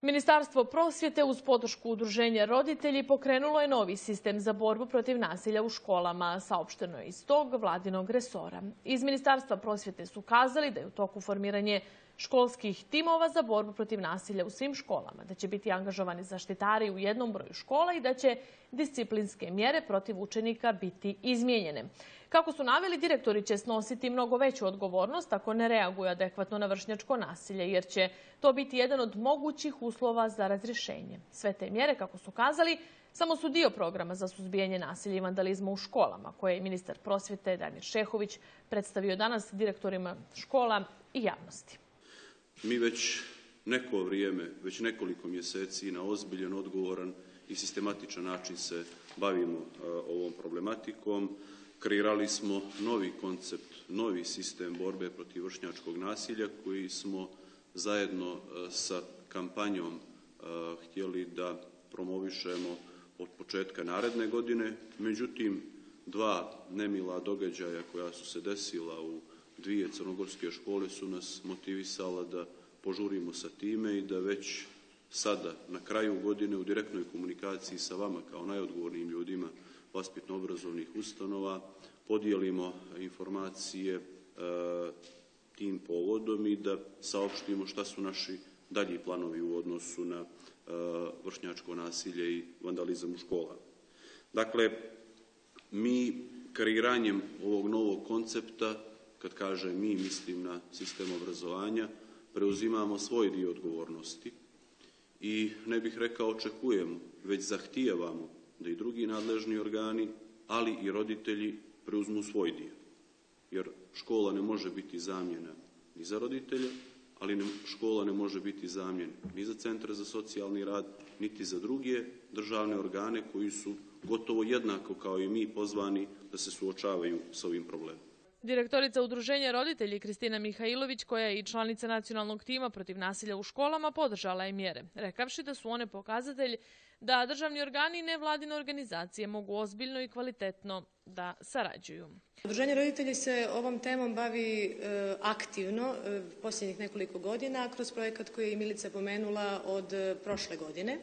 Ministarstvo prosvjete uz podršku Udruženja roditelji pokrenulo je novi sistem za borbu protiv nasilja u školama, saopšteno je iz tog vladinog resora. Iz Ministarstva prosvjete su kazali da je u toku formiranje školskih timova za borbu protiv nasilja u svim školama, da će biti angažovani zaštitari u jednom broju škola i da će disciplinske mjere protiv učenika biti izmijenjene. Kako su naveli, direktori će snositi mnogo veću odgovornost ako ne reaguju adekvatno na vršnjačko nasilje, jer će to biti jedan od mogućih uslova za razrješenje. Sve te mjere, kako su kazali, samo su dio programa za suzbijanje nasilja i vandalizma u školama, koje je ministar prosvjete Damir Šehović predstavio danas direktorima škola i javnosti. Mi već neko vrijeme, već nekoliko mjeseci na ozbiljan, odgovoran i sistematičan način se bavimo ovom problematikom. Kreirali smo novi koncept, novi sistem borbe protiv vršnjačkog nasilja koji smo zajedno sa kampanjom htjeli da promovišemo od početka naredne godine. Međutim, dva nemila događaja koja su se desila u dvije crnogorske škole su nas motivisala da požurimo sa time i da već sada, na kraju godine, u direktnoj komunikaciji sa vama kao najodgovornijim ljudima vaspitno-obrazovnih ustanova podijelimo informacije tim povodom i da saopštimo šta su naši dalji planovi u odnosu na vršnjačko nasilje i vandalizam u školama. Dakle, mi kreiranjem ovog novog koncepta, kad kažem mi, mislim na sistem obrazovanja, preuzimamo svoj dio odgovornosti i ne bih rekao očekujemo, već zahtijevamo da i drugi nadležni organi, ali i roditelji preuzmu svoj dio. Jer škola ne može biti zamjena ni za roditelje, ali škola ne može biti zamjena ni za centre za socijalni rad, niti za druge državne organe koji su gotovo jednako kao i mi pozvani da se suočavaju s ovim problemom. Direktorica Udruženja roditelji Kristina Mihajlović, koja je i članica nacionalnog tima protiv nasilja u školama, podržala je mjere, rekavši da su one pokazatelj da državni organi i nevladine organizacije mogu ozbiljno i kvalitetno da sarađuju. Udruženje roditelji se ovom temom bavi aktivno posljednjih nekoliko godina kroz projekat koji je i Milica pomenula od prošle godine.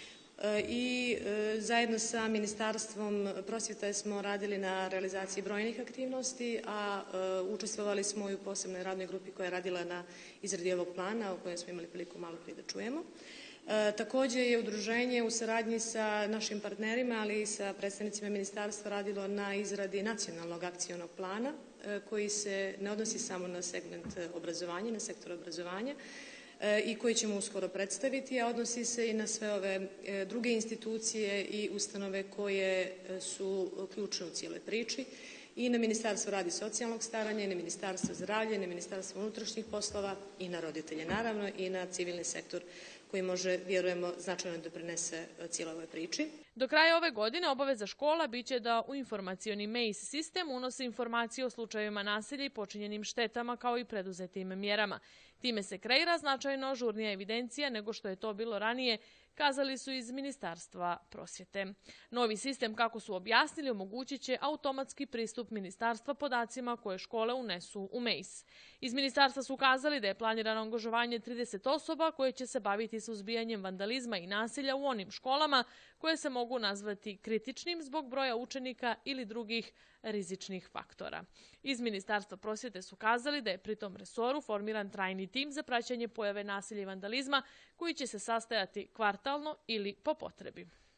I zajedno sa Ministarstvom prosvjete smo radili na realizaciji brojnih aktivnosti, a učestvovali smo i u posebnoj radnoj grupi koja je radila na izradi ovog plana o kojem smo imali priliku malo prije da čujemo. Također je udruženje u saradnji sa našim partnerima, ali i sa predstavnicima ministarstva radilo na izradi nacionalnog akcionog plana koji se ne odnosi samo na segment obrazovanja, na sektor obrazovanja, i koji ćemo uskoro predstaviti, a odnosi se i na sve ove druge institucije i ustanove koje su ključne u cijeloj priči, i na Ministarstvo rada i socijalnog staranja, i na Ministarstvo zdravlja, i na Ministarstvo unutrašnjih poslova, i na roditelje naravno, i na civilni sektor koji može, vjerujemo, značajno doprinese cijeloj ovoj priči. Do kraja ove godine obaveza škola biće da u informacioni MEIS sistem unose informacije o slučajevima nasilja i počinjenim štetama kao i preduzetim mjerama. Time se kreira značajno ažurnija evidencija nego što je to bilo ranije, kazali su iz Ministarstva prosvjete. Novi sistem, kako su objasnili, omogućit će automatski pristup ministarstva podacima koje škole unesu u MEIS. Iz ministarstva su kazali da je planirano angažovanje 30 osoba koje će se baviti suzbijanjem vandalizma i nasilja u onim školama koje se mogu nazvati kritičnim zbog broja učenika ili drugih rizičnih faktora. Iz Ministarstva prosvjete su kazali da je pri tom resoru formiran trajni tim za praćenje pojave nasilja i vandalizma koji će se sastajati kvartalno ili po potrebi.